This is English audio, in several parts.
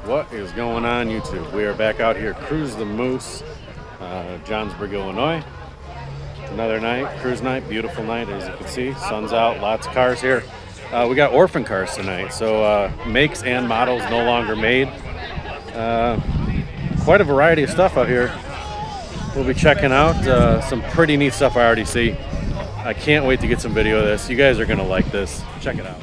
What is going on, YouTube? We are back out here, Cruise the Moose, Johnsburg, Illinois. Another night, cruise night, beautiful night as you can see. Sun's out, lots of cars here. We got Orphan cars tonight, so makes and models no longer made. Quite a variety of stuff out here. We'll be checking out some pretty neat stuff I already see. I can't wait to get some video of this. You guys are gonna like this. Check it out.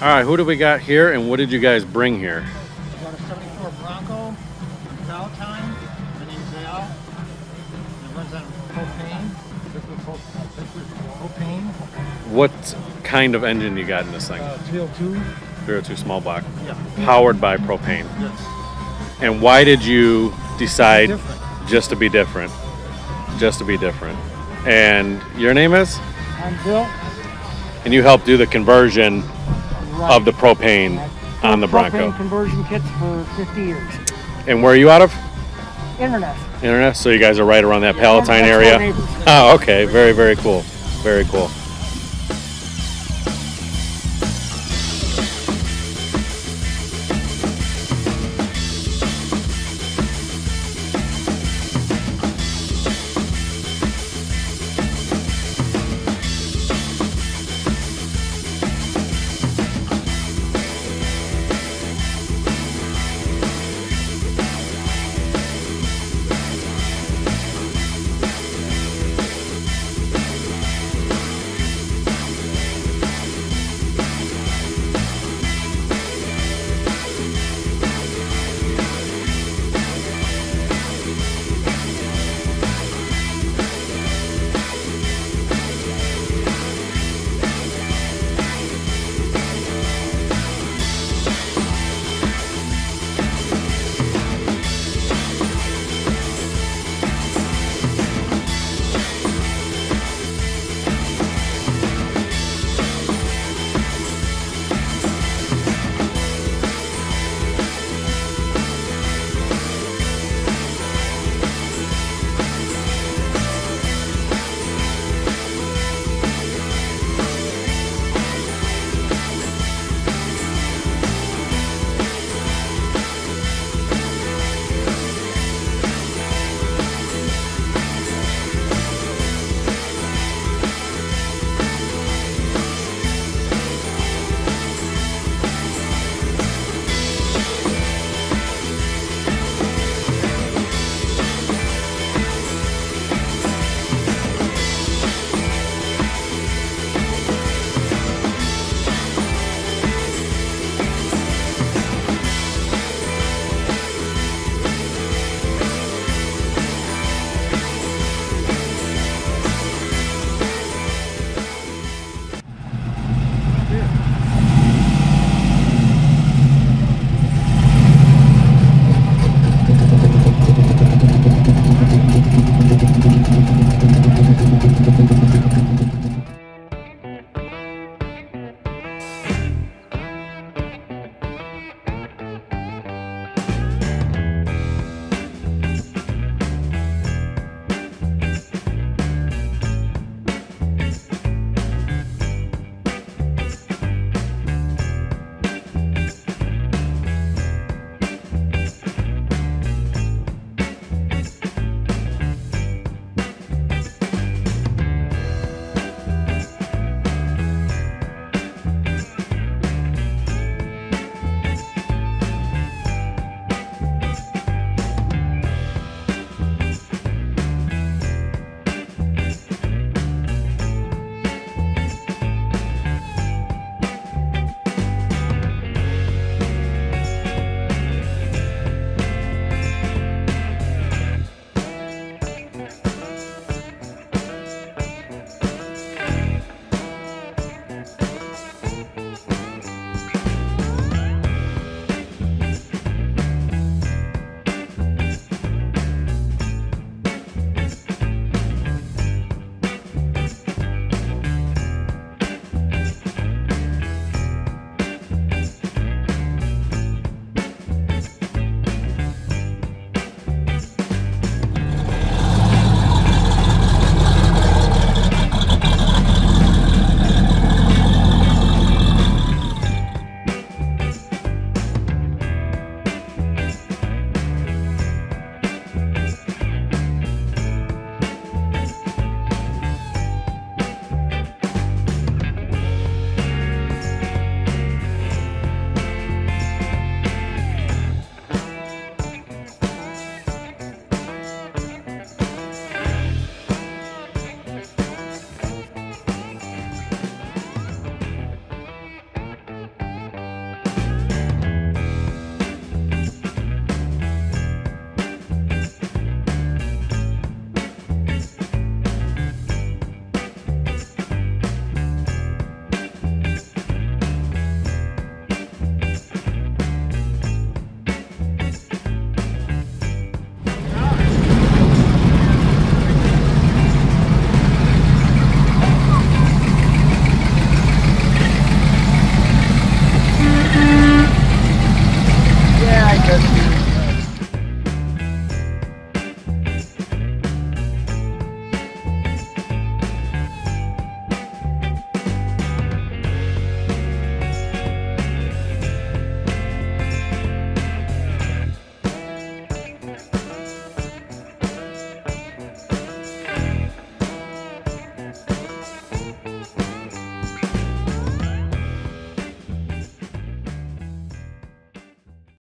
All right, who do we got here, and what did you guys bring here? We got a 74 Bronco, Palatine, the name's Al. It runs on propane, liquid propane. What kind of engine you got in this thing? 302. 302 small block, Yeah. powered by propane. Yes. And why did you decide Different. just to be different? Just to be different. And your name is? I'm Bill. And you helped do the conversion Right. of the propane on the Bronco. Propane conversion kits for 50 years. And where are you out of? Internet. Internet? So you guys are right around that Palatine That's area? our neighbors. Oh, okay. Very, very cool. Very cool. it.